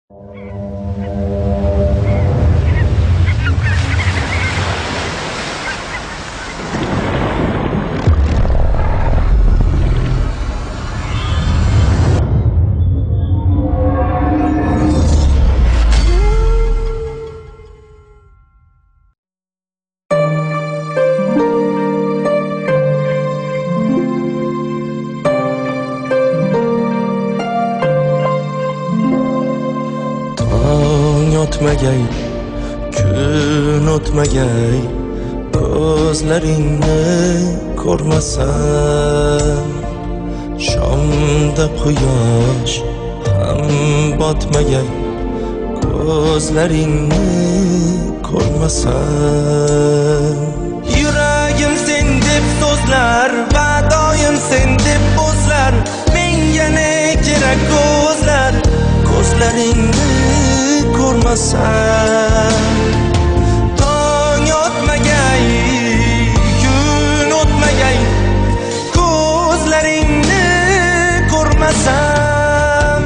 O'tmagay, kun o'tmagay, ko'zlaringni ko'rmasam, shomda quyosh ham botmagay, ko'zlaringni ko'rmasam. Yuragim sen deb so'zlar va doim sen deb bo'zlar, menga ne kerak ko'zlar, ko'zlaringni ko'rmasam. Tong o'tmagay, kun o'tmagay, ko'zlaringni ko'rmasam.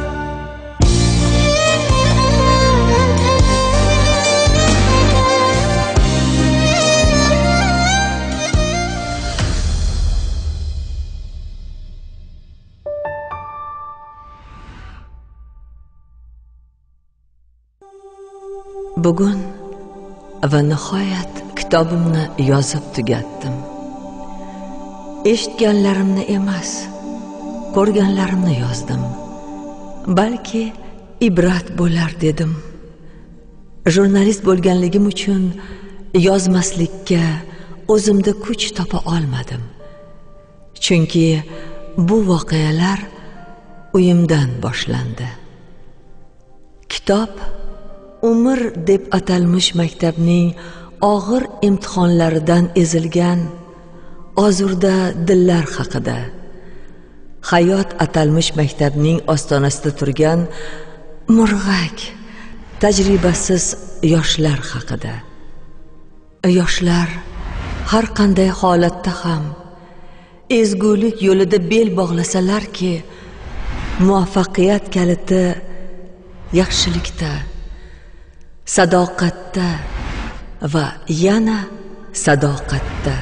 Bugun va nihoyat kitobimni yozib tugatdim. Eshitganlarimni emas, ko'rganlarimni yozdim. Balki ibrat bo'lar dedim. Jurnalist bo'lganligim uchun yozmaslikka o'zimda kuch topa olmadim. Chunki bu voqealar uyimdan boshlandi. Kitob umr deb atalmish maktabning og'ir imtihonlaridan ezilgan ozurda dillar haqida, hayot atalmish maktabning ostonasida turgan murg'ak, tajribasiz yoshlar haqida. Yoshlar har qanday holatda ham ezgulik yo'lida bel bog'lasalarki, muvaffaqiyat kaliti yaxshilikda, sadoqatda va yana sadoqatda.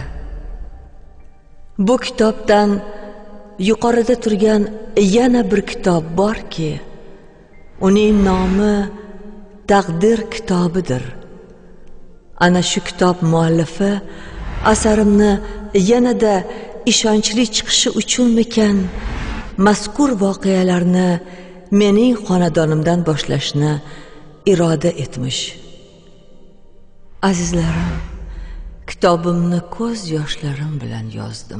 Bu kitobdan yuqorida turgan yana bir kitob borki, uning nomi Taqdir kitobidir. Ana shu kitob muallifi asarimni yanada ishonchli chiqishi uchunmikan mazkur voqealarni mening xonadonimdan boshlashni iroda etmish. Azizlarim, kitobimni ko'z yoshlarim bilan yozdim.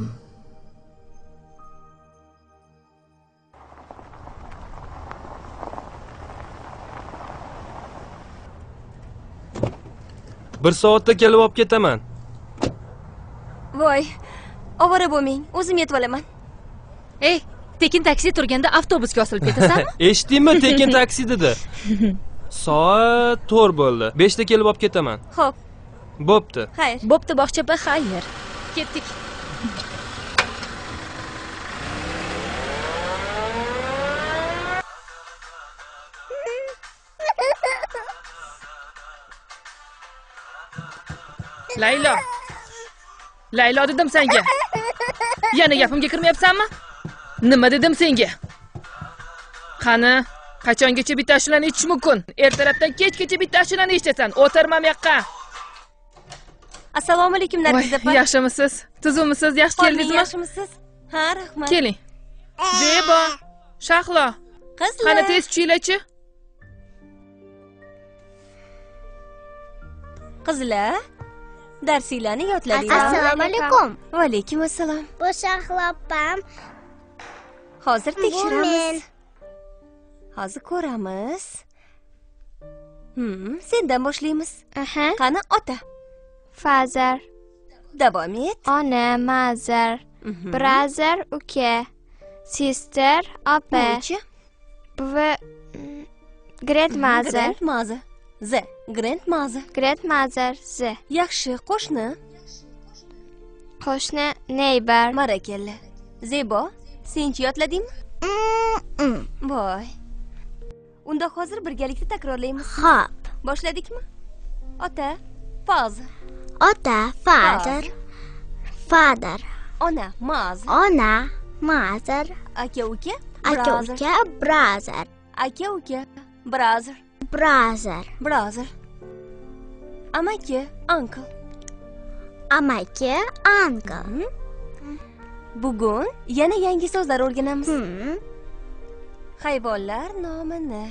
Bir soatda kelib olib ketaman. Voy, ovora bo'lmang, o'zim yetib olaman. Ey, tekin taksi turganda avtobusga osilib ketasanmi? Eshitdingmi, tekin taksi dedi. Soat 4 bo'ldi. 5 da kelib olib ketaman. Xo'p. Bo'pti. Xayr. Bo'pti, bog'chapa, xayr. Ketdik. Laylo. Laylo dedim senga. Yana gapimga kirmayapsanmi? Nima dedim senga? Qani, qachongacha bitta ashulani aytish mumkin? Ertalabdan kechgacha bitta ashulani eshitasan. O'tirma bu yoqqa. Assalomu alaykum Nargiz opa. Yaxshimisiz? Tuzumisiz? Yaxshi keldingizmi? Yaxshimisiz? Ha, rahmat. Keling. Zebo, Shahlo. Qizlar. Qani tez tushinglar-chi. Qizlar, darsinglarni yodladingizmi? Assalomu alaykum. Va alaykum assalom. Bu Shahlo opam. Hozir tekshiramiz. Hozir ko'ramiz. Sendan boshlaymiz. Aha. Qani ota? Fazer. Davom et. Ona, mother. Brother, uka. Sister, opa. Nechi? Buvi grandmother. Grandmother. Z. Grandmother. Grandmother, z. Yaxshi, qo'shni. Qo'shni, neighbor. Marakalla. Zebo, senchi yodladingmi? Voy. Unda hozir birgalikda takrorlaymiz. Xo'p. Boshladikmi? Ota, father. Ota, father. Father. Ona, mother. Ona, mother. Aka, uka, Aka, brother. uka, brother. Aka, uka, brother. Brother. Brother. Amaki, uncle. Amaki, uncle. Bugun yana yangi so'zlar o'rganamiz. Hayvonlar nomini.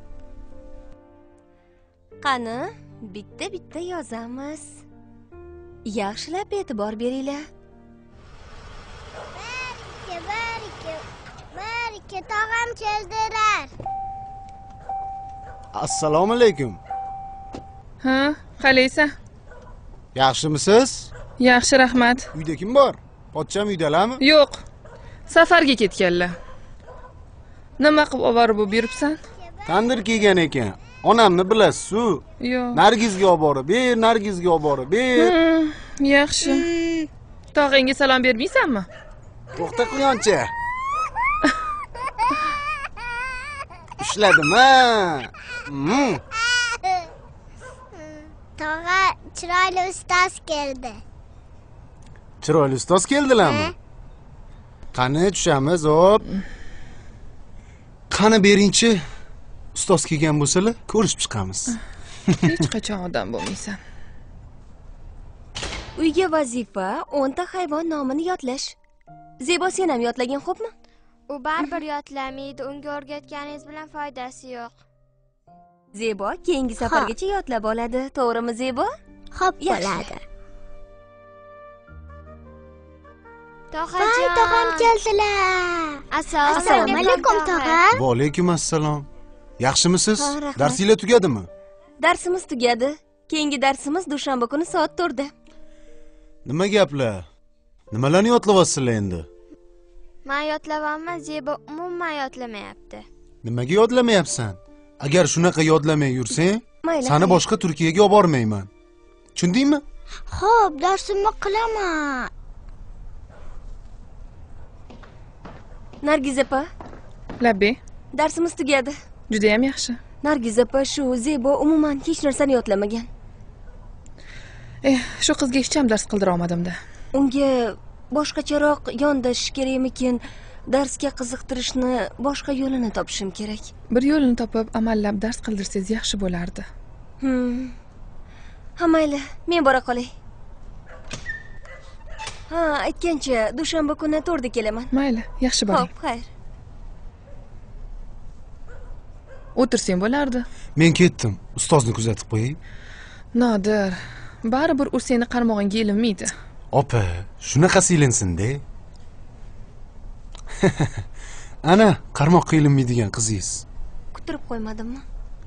Qani, bitta-bitta yozamiz. Yaxshilab e'tibor beringlar. Bir, tog'am keldilar. Assalomu alaykum. Ha, qalaysan? Yaxshimisiz? Yaxshi, rahmat. Uyda kim bor? Pochcham uydalarmi? Yo'q. Safarga ketganlar. Nima qilib oborib yuribsan? Tandir kelgan ekan. Onamni bilasiz-ku. Yo'q. Nargizga olib borib ber, Nargizga olib borib ber. Yaxshi. Tog'angga salom bermaysanmi? To'xta quyoncha. Ushladim ha. Tog'a chiroyli ustoz keldi. Chiroyli ustoz keldilarmi? Qani tushamiz, hop. Qani beringchi. Ustoz kelgan bo'lsalar, ko'rishib chiqamiz. Hech qachon odam bo'lmaysan. Uyga vazifa 10 ta hayvon nomini yodlash. Zebo, sen ham yodlagin, xo'pmi? U baribir yodlamaydi, unga o'rgatganingiz bilan foydasi yo'q. Zebo keyingi safargacha yodlab oladi, to'g'rimi Zebo? Xo'p, Yaxshi. bo'ladi. Tog'ajon. Tog'am keldilar. Assalomu alaykum, tog'a. Va alaykum assalom. Yaxshimisiz? Ha, rahmat. Darsinglar tugadimi? Darsimiz tugadi. Keyingi darsimiz dushanba kuni soat 4 da. Nima gaplar? Nimalarni yodlayapsizlar endi? Men yodlayapman, Zebo umuman yodlamayapti. Nimaga yodlamayapsan? Agar shunaqa yodlamay yursang, Mayli. seni boshqa Turkiyaga olib bormayman. Tushundingmi? Xo'p, darsimni qilaman. Nargiz opa, Labbi, darsimiz tugadi. juda ham yaxshi. Nargiz opa, shu Zebo umuman hech narsani yodlamagan. Shu qizga hech ham dars qildira olmadim-da. Unga boshqacharoq yondashish kerakmikin? Darsga qiziqtirishni boshqa yo'lini topishim kerak. Bir yo'lini topib, amallab dars qildirsangiz yaxshi bo'lardi. Ha, mayli, men bora qolay. Ha, aytgancha dushanba kuni 4 da kelaman. Mayli, yaxshi boring. Xo'p, xayr. O'tirsang bo'lardi. Men ketdim. Ustozni kuzatib qo'ying. Nodir, baribir u seni qarmog'ingga ilinmaydi. Opa, shunaqasi ilinsin-da. Ana, qarmoqqa ilinmaydigan qizingiz. Kutirib qo'ymadimmi?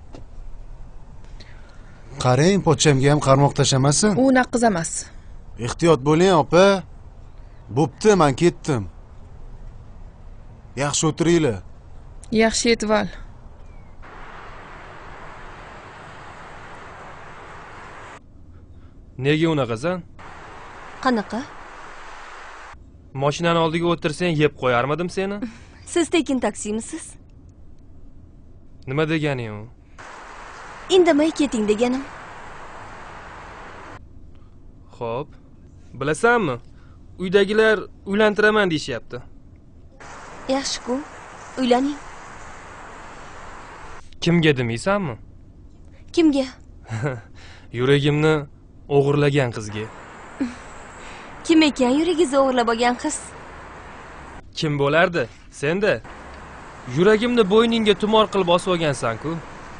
Qarang, pochchamga ham qarmoq tashamasin. U naqiz emas. Ehtiyot bo'ling, opa. Bo'pti, men ketdim. Yaxshi o'tiringlar. Yaxshi yetib ol. Nega unaqasan? Qanaqa? Mashinani oldiga o'tirsang yeb qo'yarmidim seni? Siz tekin taksimisiz? Nima deganing u? Indamay keting deganim. Xo'p. Bilasanmi? Uydagilar uylantiraman deyishyapti. Yaxshi-ku. Uylaning. Kimga demaysanmi? Kimga? Yuragimni o'g'irlagan qizga. Kim ekan yuragingizni o'g'irlab olgan qiz? Kim bo'lardi? Sen-da. Yuragimni bo'yningga tumor qilib bosib olgansan-ku.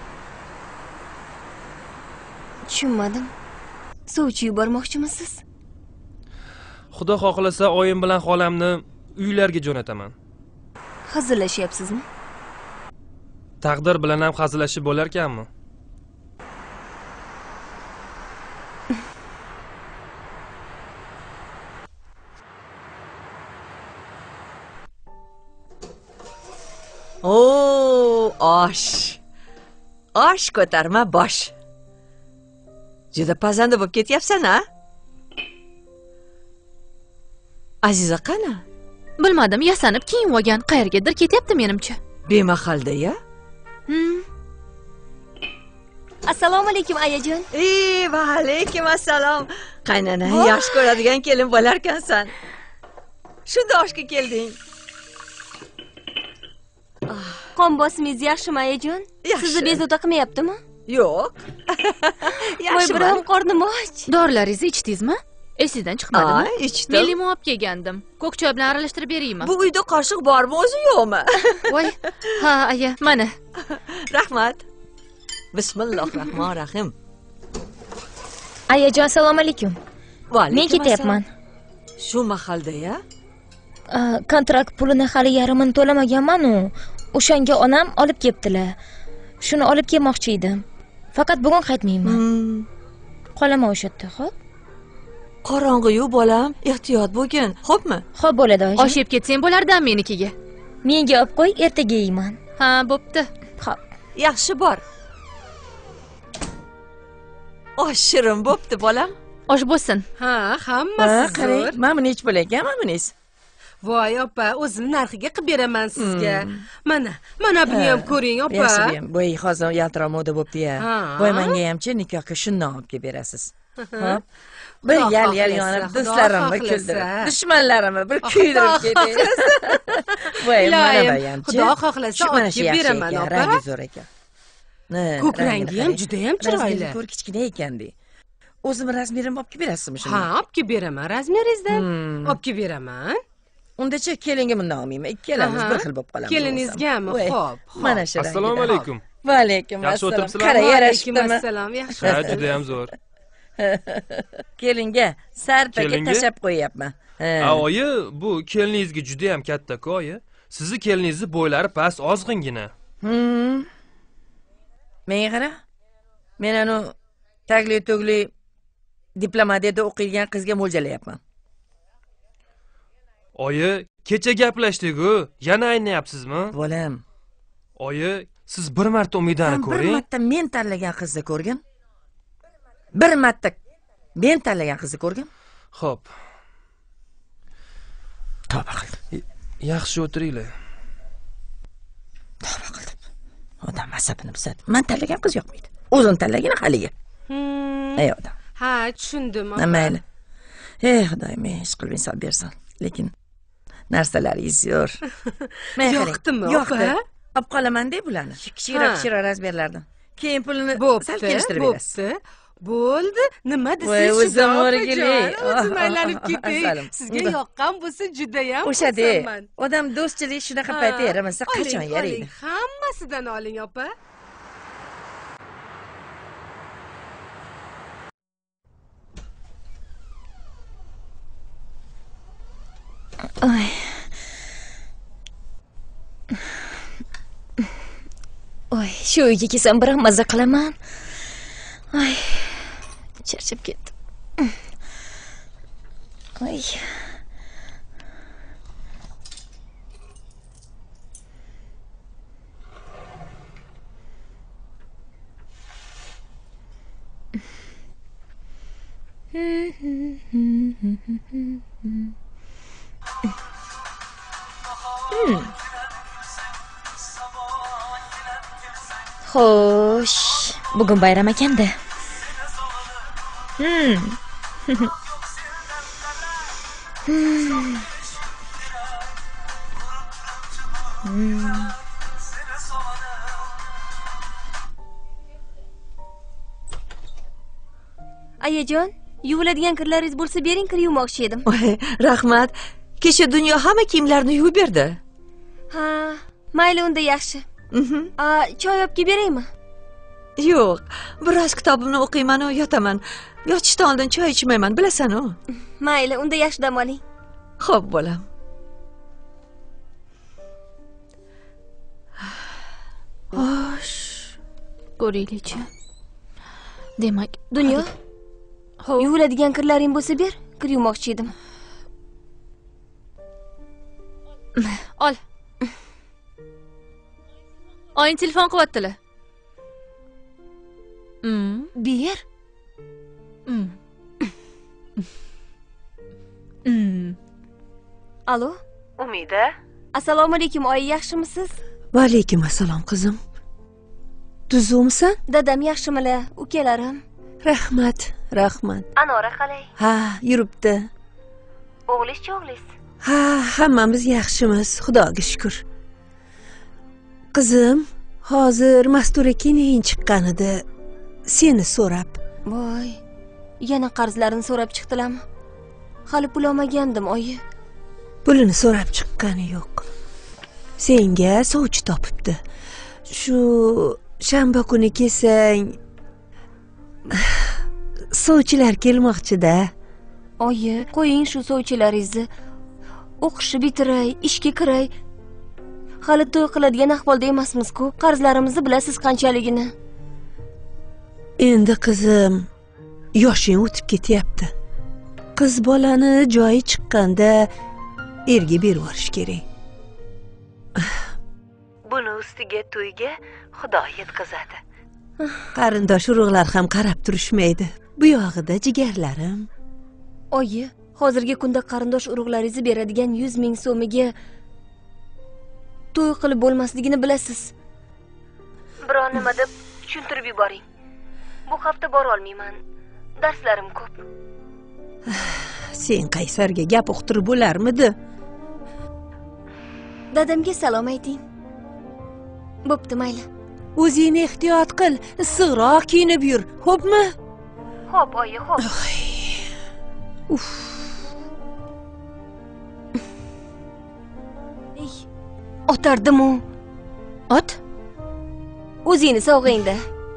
Tushunmadim. Sovchi yubormoqchimisiz? Xudo xohlasa oyim bilan xolamni uylarga jo'nataman. Hazillashyapsizmi? Taqdir bilan ham hazillashib bo'larkanmi? Osh. Osh ko'tarma bosh. Juda pazanda bo'lib ketyapsan-a? Aziza qani? Bilmadim, yasanib kiyinib olgan, qayergadir ketyapti menimcha. Bemahal-da-ya? Assalomu alaykum ayajon. Va alaykum assalom. Qaynana, yaxshi ko'radigan kelin bo'larkansan. Shunda oshga kelding. Qon bosimingiz yaxshimi ayajon? Yaxshi. Sizni bezovta qilmayaptimi? Yo'q. Voy, Yaxshi biroq qornim och. Dorilaringizni ichdingizmi? Esingizdan chiqmadimi? ichdim. Men limon olib kelgandim. Ko'k choy bilan aralashtirib beraymi? Bu uyda qoshiq bormi, o'zi yo'qmi? Voy, ha, aya, mana. Rahmat. Bismillahirrohmanirrohim. Ayajon, assalomu alaykum. Va Men ketyapman. Shu mahalda-ya? Kontrakt pulini hali yarmini to'lamaganman-u. O'shanga onam olib kelibdilar. Shuni olib kelmoqchi edim. Faqat bugun qaytmayman. Qolaman o'sha yerda, xo'p? Qorong'i-yu bolam, ehtiyot bo'lgin, xo'pmi? Xo'p bo'ladi oyi. Osh yeb ketsang bo'lardan menikiga. Menga olib qo'y, ertaga yeyman. Ha, bo'pti. Xo'p. Yaxshi bor. Osh shirin bo'pti, bolam. Osh bo'lsin. Ha, hammasi zo'r. Mana nech pul ekan, mana Voy opa, o'zim narxiga qilib beraman sizga. Mana buni ham ko'ring opa. Yaxshi, bo'y hozir yaltiroq moda bo'pti-ya. Ha. Voy menga hamchi nikohga shundan olib kelib berasiz. Hop. Bir yal yonib do'stlarimni kuldirib, dushmanlarimni bir kuydirib ketdingiz. Voy, mana bu hamchi. Xudo xohlasa olib kelib beraman opa. Rangi zo'r ekan. Ko'k rangi ham juda ham chiroyli. Ko'r kichkina ekanda. O'zim razmerimni olib kelib berasizmi shuni? Ha, olib kelib beraman. Razmeringizdan olib kelib beraman. Undacha kelinga bundan olmayman. Ikkalamiz bir xil bo'lib qolamiz. Keliningizgami? Xo'p. Mana shu. Assalomu alaykum. Va alaykum Yaxshi assalom. o'tiribsizlarmi? Qara, yarashibdimi? Assalom, yaxshi. Ha, juda ham zo'r. Kelinga sarpaga Kelinga? tashab qo'yapman. Oyi, bu keliningizga juda ham katta-ku, oyi. Sizni keliningizni bo'ylari past, ozg'ingina. Menga qara. Men anu tagli-tugli diplomatiyada o'qiydigan qizga mo'ljallayapman. Oyi, kecha gaplashdik-ku. Yana aynayapsizmi? Bolam, Oyi, siz bir marta Umidani bir ko'ring. marta men tanlagan qizni ko'rgin. Bir marta men tanlagan qizni ko'rgin. Xo'p, Tavba qildim. yaxshi o'tiringlar. Tavba qildim. Odam asabini buzadi. Men tanlagan qiz yoqmaydi. O'zim tanlagan haligi. Ey odam. Ha, tushundim. Mayli. Xudoyim, hech qilib insof bersin. Lekin narsalaringiz zo'r. Yoqdimi, Yoqdi. opa? Olib qolaman-da bularni. Kichikroq razmerlardan. Keyin pulni sal kelishtirib berasiz. Bo'pti. Bo'ldi. Nima Voy, desiz? o'zim o'rgili. O'zim aylanib ketay. Salim. Sizga yoqqan bo'lsa juda ham O'shada xursandman. odam do'stchilik shunaqa paytda yaramasa qachon yaraydi? Hammasidan oling, opa. Oy, shu uyga kelsam bir maza qilaman. Ay, charchab ketdim. Ay. Xo'sh, bugun bayram ekanda. Ayajon, yuviladigan kirlaringiz bo'lsa bering, kir yuvmoqchi edim. Rahmat. Kecha dunyo hamma kiyimlarni yuvib berdi. Ha, mayli unda yaxshi. Choy olib kelib beraymi? Yo'q, biroz kitobimni o'qiyman u yotaman. Yotishdan oldin choy ichmayman, bilasan-ku. Mayli, unda yaxshi dam oling. Xo'p, bolam. Xo'sh. Ko'raylik-chi. Demak, Dunyo, yuviladigan kirlaring bo'lsa ber, kir yuvmoqchi edim. ol. Oying telefon qilyaptilar. Ber. Alo? Umida? Assalomu alaykum, oyi, yaxshimisiz? Va alaykum assalom, qizim. tuzukmisan? Dadam yaxshimilar, ukalarim? Rahmat. Anora qalay? Ha, yuribdi. O'g'lish-chi, o'g'liz? Ha, hammamiz yaxshimiz, xudoga shukr. Qizim, hozir Mastura keyin chiqqan edi. Seni so'rab. Voy, yana qarzlarini so'rab chiqdilarmi? Hali pul olmagandim, oyi. Pulini so'rab chiqqani yo'q. Senga sovchi topibdi. Shu shanba kuni kelsang, sovchilar kelmoqchi-da. Oyi, qo'ying shu sovchilaringizni. O'qishni bitiray, ishga kiray. Hali to'y qiladigan ahvolda emasmiz-ku. Qarzlarimizni bilasiz qanchaligini. Endi qizim, yoshing o'tib ketyapti. Qiz bolani joyi chiqqanda erga berib yuborish kerak. Buni ustiga to'yga Xudo yetkazadi. Qarindosh urug'lar ham qarab turishmaydi. Bu yog'ida jigarlarim. Oyi, hozirgi kunda qarindosh urug'laringizni beradigan 100 ming so'miga to'y qilib bo'lmasligini bilasiz. Biror nima deb tushuntirib yuboring. Bu hafta bora olmayman. Darslarim ko'p. Sen Qaysarga gap uqtirib bo'larmidi? Dadamga salom ayting. Bo'pti, mayli. O'zingni ehtiyot qil, issiqroq kiyinib yur, xo'pmi? Xo'p, oyi, xo'p. Ey, otardim-u. Ot? O'zingni sog'ingda.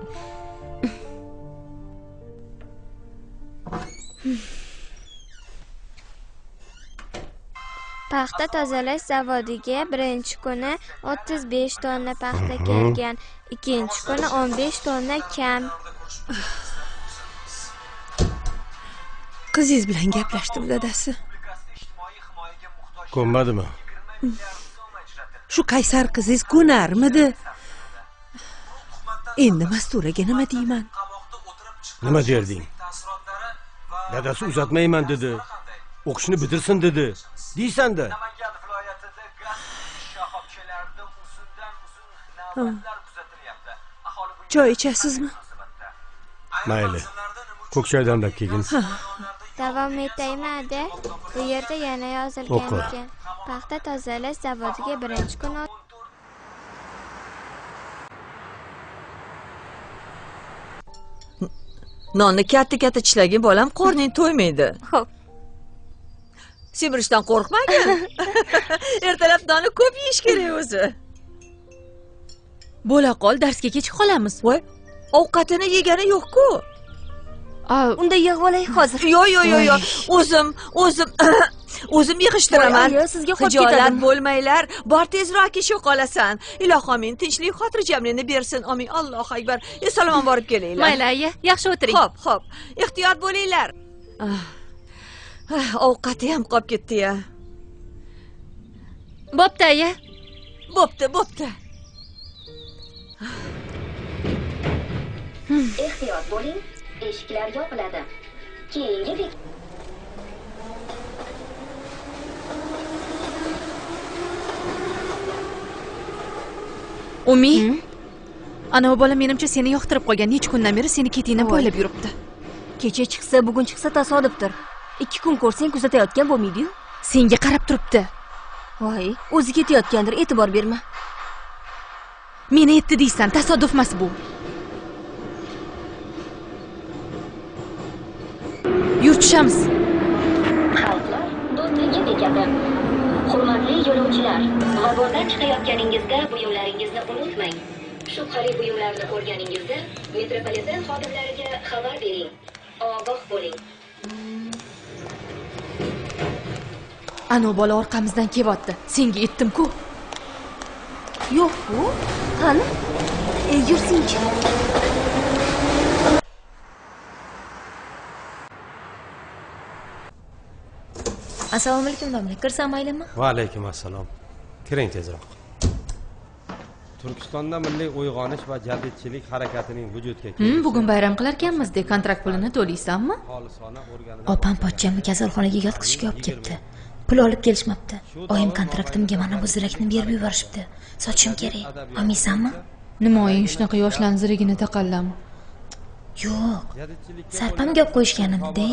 Paxta tozalash zavodiga birinchi kuni 35 tonna paxta kelgan, ikkinchi kuni 15 tonna kam. Qizingiz bilan gaplashdim, dadasi. Ko'nmadimi? Shu Qaysar qizingiz ko'narmidi? Endi Masturaga nima deyman? Nima derding? Dadasi uzatmayman dedi. O'qishni bitirsin dedi. Deysan-da. Choy ichasizmi? Mayli. Ko'k choydan dab kelgin. Davom etaymi-da? Bu yerda yana yozilgan ekan. Paxta tozalash zavodiga birinchi kuni Nonni katta tishlagin bolam, qorning to'ymaydi. Xo'p. Semirishdan qo'rqmagin. Ertalab nonni ko'p yeyish kerak o'zi. Bo'la qol, darsga kech qolamiz. Voy, ovqatini yegani yo'q-ku. Unda yig'ib olay hozir. Yo'q. O'zim yig'ishtiraman. Voy, sizga xo'p Xijolat ketadimi? bo'lmanglar. Bor tezroq ish qolasan. Ilohim men tinchlik, xotirjamlikni bersin. Amin. Allohu akbar. Salomon borib kelinglar. Mayli, aya, yaxshi o'tiring. Xo'p. Ehtiyot bo'linglar. Ovqati ham qolib ketdi-ya. Bo'pti, aya. Bo'pti. Ehtiyot bo'ling, eshiklar yopiladi. Keyingi Umi, ana bu bola menimcha seni yoqtirib qo'ygan. Necha kundan beri seni ketingdan poylab yuribdi. Kecha chiqsa, bugun chiqsa tasodifdir. 2 kun ko'rsang kuzatayotgan bo'lmaydi-yu. Senga qarab turibdi. Voy, o'zi ketayotgandir, e'tibor berma. Meni aytdi deysan, tasodif emas bu. Yurtishamiz. xalqlar do'stligi bekati. Hurmatli yo'lovchilar, vagondan chiqayotganingizda buyumlaringizni unutmang. Shubhali buyumlarni ko'rganingizda metropoliten xodimlariga xabar bering. Ogoh bo'ling. Ana bola orqamizdan kelyapti. Senga aytdim-ku. Yo'q-ku. Qani? Yursingchi. Assalomu alaykum domla. Kirsam maylimi? Va alaykum assalom. Kiring tezroq. Turkistonda milliy uyg'onish va jadidchilik harakatining vujudga kelishi. Bugun bayram qilarkanmiz-da, kontrakt pulini to'laysanmi? Opam pochchamni kasalxonaga yotqizishga olib ketdi. Pul olib kelishmabdi. Oyim kontraktimga mana bu zirakni berib yuborishibdi. Sotishim kerak. Olmaysanmi? Nimoying shunaqa yoshlanzirigini taqallam. Yo'q. Sarpam gap qo'yishganimda.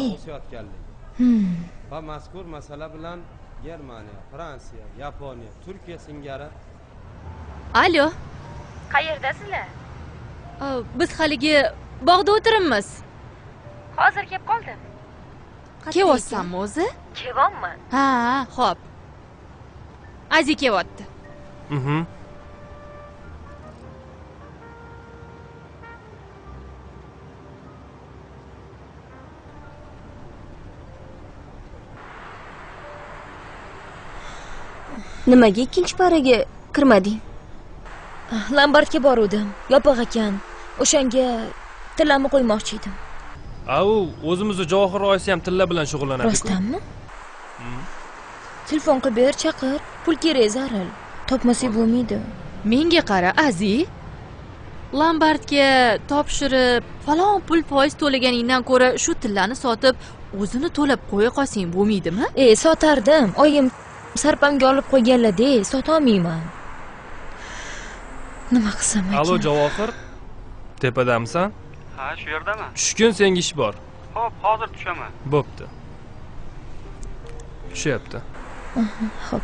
Va mazkur masala bilan Germaniya, Fransiya, Yaponiya, Turkiya singari. Alo. Qayerdasizlar? Biz haligi bog'da o'tiribmiz. Hozir kelib qoldim. Kelyapsanmi o'zi? Kelyapman. Ha, xo'p. Aziz kelyapti. Nimaga ikkinchi paraga kirmading? Lombardga boruvdim. Yopiq ekan. O'shanga tillamni qo'ymoqchi edim. Au, o'zimizni Javohir oyisi ham tilla bilan shug'ullanadi-ku. Rostdanmi? Telefon qilib ber, chaqir. Pul kerak zaril. Topmasak bo'lmaydi. Menga qara, Aziz. Lombardga topshirib, falon pul foiz to'laganingdan ko'ra shu tillani sotib, o'zini to'lab qo'ya qolsang bo'lmaydimi? Sotardim. Oyim Sarpamga olib qo'yganlar-da, sota olmayman. Nima qilsam ekan? Alo, Javohir. Tepadamisan? Ha, shu yerdaman. Tushkun, senga ish bor. Xo'p, hozir tushaman. Bo'pti. Tushyapti. Xo'p.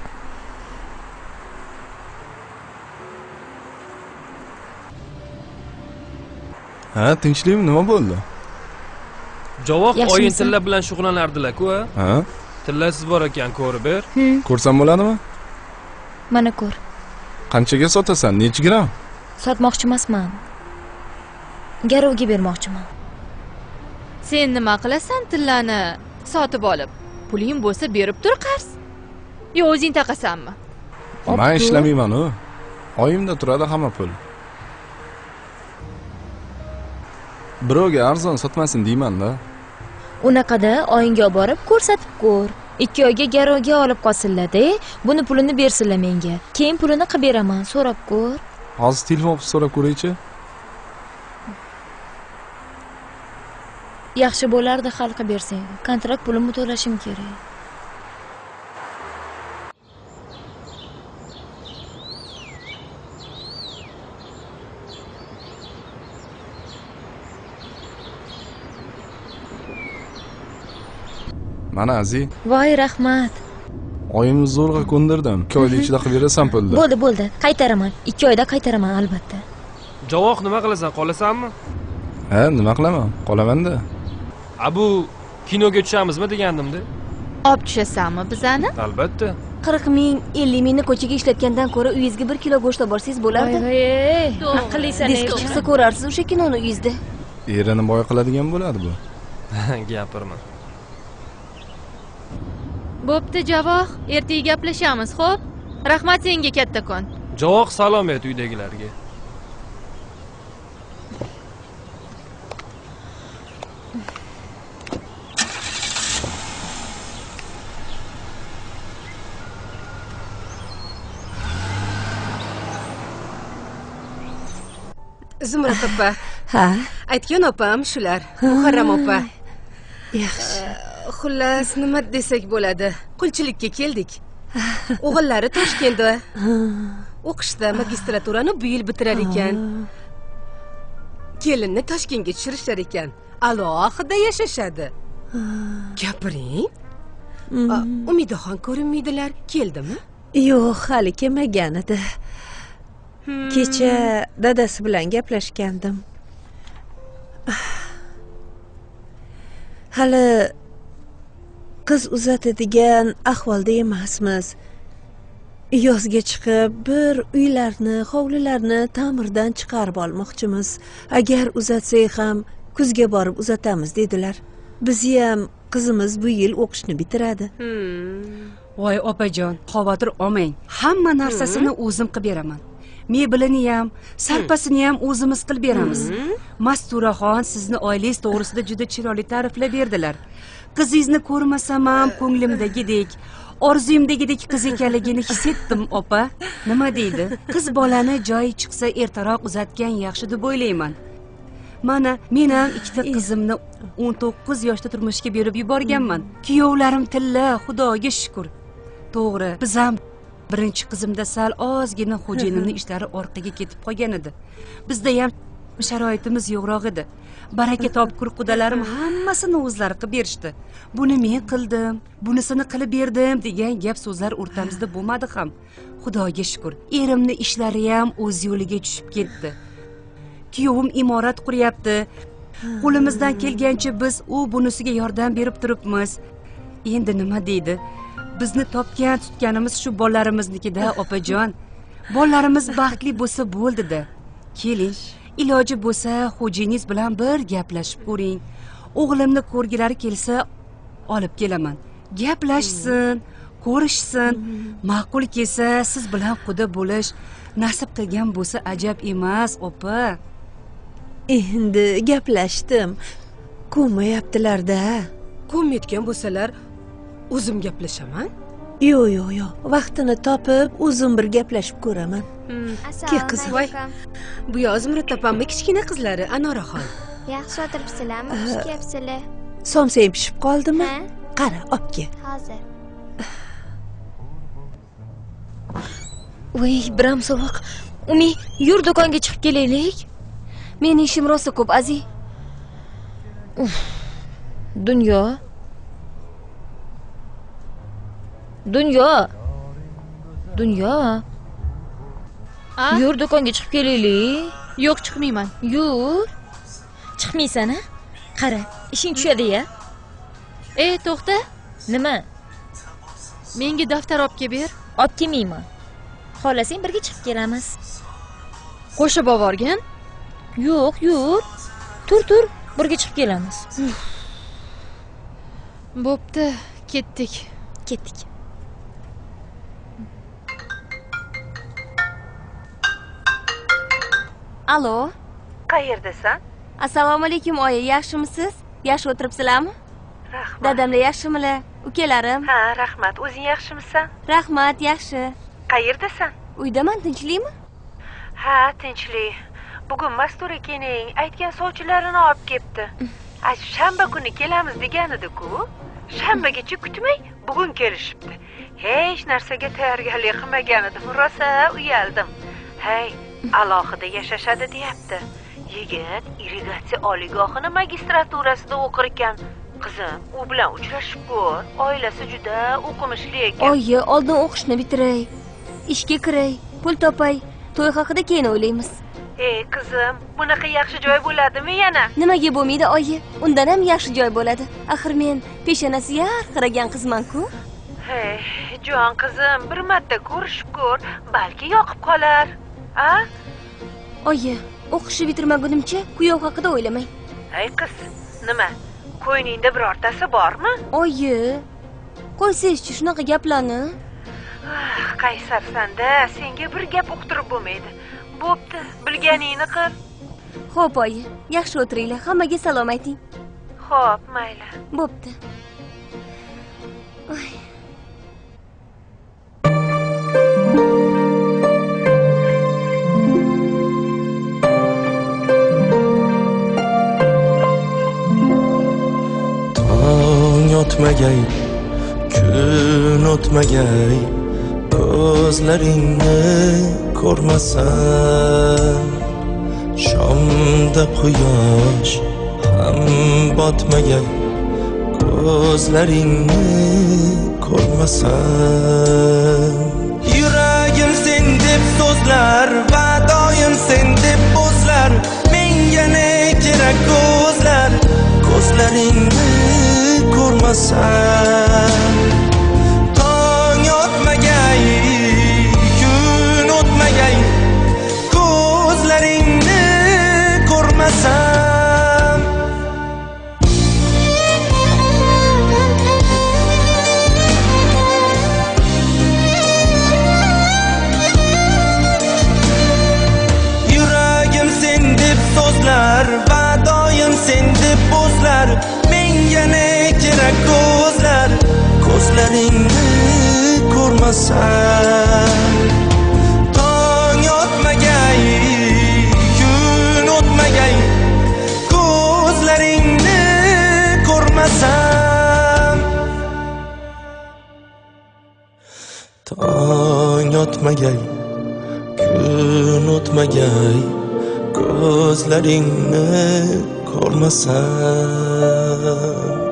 Ha, tinchlikmi? Nima bo'ldi? Javoh o'yin tilla bilan shug'ullanardilar-ku, ha? Tillasiz bor ekan, ko'rib ber. Ko'rsam bo'ladimi? Mana ko'r. Qanchaga sotasan? Necha gram? Sotmoqchi emasman. Garovga bermoqchiman. Sen nima qilasan tillani sotib olib? Puling bo'lsa berib tur qarz. Yo o'zing taqasanmi? Men ishlamayman-ku. Oyimda turadi hamma pul. Birovga arzon sotmasin deyman-da. Unaqada oyingga borib ko'rsatib ko'r. 2 oyga garovga olib qolsinlar-da, buni pulini bersinlar menga. Keyin pulini qilib beraman, so'rab ko'r. Hozir telefon qilib so'rab ko'ray-chi. Yaxshi bo'lardi hal qilib bersang. Kontrakt pulimni to'lashim kerak. Mana Aziz. Voy, rahmat. Oyimni zo'rg'a ko'ndirdim. 2 oyda ichida qilib berasan pulni. Bo'ldi. Qaytaraman. 2 oyda qaytaraman albatta. Javoh, nima qilasan? Qolasanmi? Ha, nima qilaman? Qolaman-da. Bu kinoga tushamizmi degandim-da. Olib tushasanmi bizani? Albatta. 40 ming, 50 mingni ko'chaga ishlatgandan ko'ra uyingizga 1 kilo go'sht olib borsangiz bo'lardi. Voy, aqllisan. Disk chiqsa ko'rarsiz o'sha kinoni uyingizda. Erini boy qiladigan bo'ladi bu. Gapirma. Bo'pti, Javoh, ertaga gaplashamiz, xo'p? Rahmat senga kattakon. Javoh, salom et uydagilarga. Zumrat opa. Ha, Aytgan opam shular. Muharram opa. yaxshi. Xullas, nima desak bo'ladi? Qulchilikka keldik. O'g'illari Toshkentda. O'qishda magistraturani bu yil bitirar ekan. Kelinni Toshkentga tushirishar ekan. Alohida yashashadi. Gapiring. Umidaxon ko'rinmaydilar. Keldimi? Yo'q, hali kelmagan edi. Kecha dadasi bilan gaplashgandim. Hali qiz uzatadigan ahvolda emasmiz. Yozga chiqib bir uylarni, hovlilarni ta'mirdan chiqarib olmoqchimiz. Agar uzatsak ham kuzga borib uzatamiz dedilar. Bizi ham qizimiz bu yil o'qishni bitiradi. Voy opajon, xavotir olmang. Hamma narsasini o'zim qilib beraman. Mebelini ham, sarpasini ham o'zimiz qilib beramiz. Masturaxon sizni oilangiz to'g'risida juda chiroyli ta'riflab berdilar. Qizingizni ko'rmasam ham ko'nglimdagidek, orzuyimdagidek qiz ekanligini his etdim, opa. Nima deydi? Qiz bolani joyi chiqsa ertaroq uzatgan yaxshi deb o'ylayman. Mana men ham ikkita qizimni 19 yoshda turmushga berib yuborganman. Kuyovlarim tilla, Xudoga shukr. To'g'ri, biz ham birinchi qizimda sal ozgina xo'jayinimni ishlari orqaga ketib qolgan edi. Bizda ham sharoitimiz yo'qroq edi. Baraka topkur qudalarim hammasini o'zlari qilib berishdi. Buni men qildim, bunisini qilib berdim degan gap so'zlar o'rtamizda bo'lmadi ham. Xudoga shukr, erimni ishlari ham o'z yo'liga tushib ketdi. Kuyovim imorat quryapti. Qo'limizdan kelgancha biz u bunisiga yordam berib turibmiz. Endi nima deydi? Bizni topgan tutganimiz shu bolalarimizniki-da, opajon. Bolalarimiz baxtli bo'lsa bo'ldi-da. Keling, iloji bo'lsa xo'jayingiz bilan bir gaplashib ko'ring. O'g'limni ko'rgilari kelsa, olib kelaman. Gaplashsin, ko'rishsin. Ma'qul kelsa, siz bilan quda bo'lish nasib qilgan bo'lsa ajab emas, opa. Endi gaplashdim. Ko'mayaptilar-da. Ko'mayotgan bo'lsalar, o'zim gaplashaman. Yo'q. Vaqtini topib, o'zim bir gaplashib ko'raman. Ke qizim. Bu yoz Zumrad opamning kichkina qizlari Anoraxon. Yaxshi o'tiribsizlarmi? Pishib Somsang pishib qoldimi? Qara, obke. Hozir. Voy, biram sovuq. Umi, yur do'konga chiqib kelaylik. Mening ishim rosa ko'p, Aziz. Dunyo. Yur do'konga chiqib kelaylik. Yo'q, chiqmayman. Yur. Chiqmaysan-a? Qara, ishing tushadi-ya. To'xta. Nima? Menga daftar olib kelib ber. Olib kelmayman. Xohlasang birga chiqib kelamiz. Qo'shib olvorgin? Yo'q, yur. Tur, birga chiqib kelamiz. Bo'pti, ketdik. Alo. Qayerdasan? Assalomu alaykum oyi, yaxshimisiz? Yaxshi o'tiribsizlarmi? Rahmat. Dadamlar yaxshimilar? Ukalarim? Ha, rahmat. O'zing yaxshimisan? Rahmat, yaxshi. Qayerdasan? Uydaman, tinchlikmi? Ha, tinchlik. Bugun Mastura kening aytgan sovchilarini olib kelibdi. Shanba kuni kelamiz degan edi-ku. Shanbagacha kutmay, bugun kelishibdi. Hech narsaga tayyorgarlik qilmagan edim, rosa uyaldim. Hey, alohida yashashadi deyapti. Yigit irrigatsiya oliygohini magistraturasida o'qir ekan. Qizim, u bilan uchrashib ko'r. Oilasi juda o'qimishli ekan. Oyi, oldin o'qishni bitiray. Ishga kiray, pul topay. To'y haqida keyin o'ylaymiz. Qizim, bunaqa yaxshi joy bo'ladimi yana? Nimaga bo'lmaydi, oyi? Undan ham yaxshi joy bo'ladi. Axir men peshonasi yarqiragan qizman-ku. Hey, jon qizim, bir marta ko'rishib ko'r, balki yoqib qolar. A? Oyi, o'qishni bitirmagunimcha kuyov haqida o'ylamang. Hey qiz, nima? Qo'yningda birortasi bormi? Oyi, qo'ysiz-chi shunaqa gaplarni. Qaysarsan-da, senga bir gap uqtirib bo'lmaydi. Bo'pti, bilganingni qil. Xo'p, oyi, yaxshi o'tiringlar, hammaga salom ayting. Xo'p, mayli. Bo'pti. Tong o'tmagay, kun o'tmagay, ko'zlaringni ko'rmasam, shomda quyosh ham botmagay, ko'zlaringni ko'rmasam. Yuragim sen deb so'zlar, va doim sen deb bo'zlar, menga ne kerak ko'zlaringni ko'rmasam. Tong o'tmagay, kun o'tmagay, ko'zlaringni ko'rmasam. Yuragim sen deb so'zlar, va doim sen deb bo'zlar, menga ne kerak ko'zlaringni ko'rmasam. Tong o'tmagay, kun o'tmagay, ko'zlaringni ko'rmasam. Tong botmagay, kun o'tmagay, ko'zlaringni ko'rmasam.